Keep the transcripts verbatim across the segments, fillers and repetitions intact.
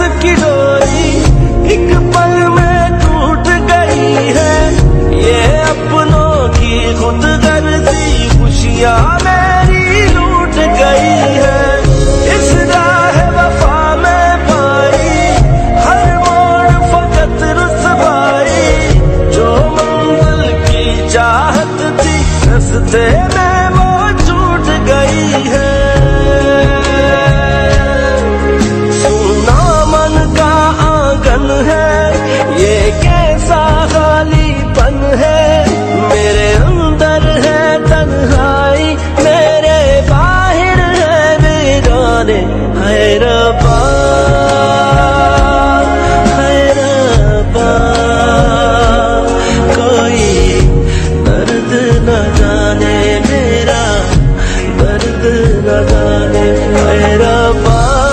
की डोरी एक पल में टूट गई है। ये अपनों की खुदगर्जी खुशियां मेरी लूट गई है। इस राह वफा में पाई हर मोड़ फकत रुसवाई। जो मंजिल की चाहत थी रास्ते में वो छूट गई है। ये कैसा खालीपन है, मेरे अंदर है तन्हाई, मेरे बाहर है वीराने। है रब्बा, है रब्बा, कोई दर्द न जाने मेरा दर्द न जाने। है रब्बा,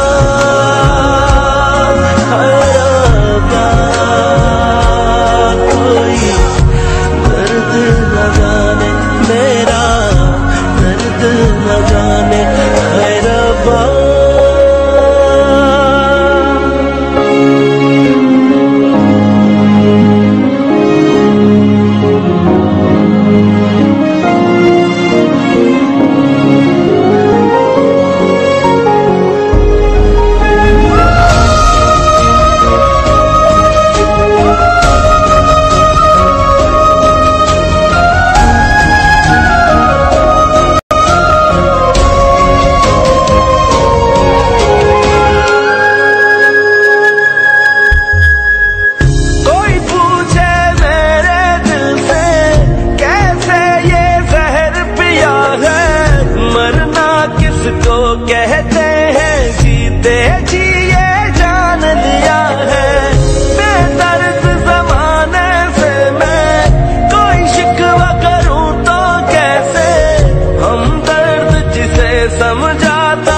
तो कहते हैं जीते जी ये जान लिया है। बेदर्द ज़माने से मैं कोई शिकवा करूं तो कैसे, हम दर्द जिसे समझाता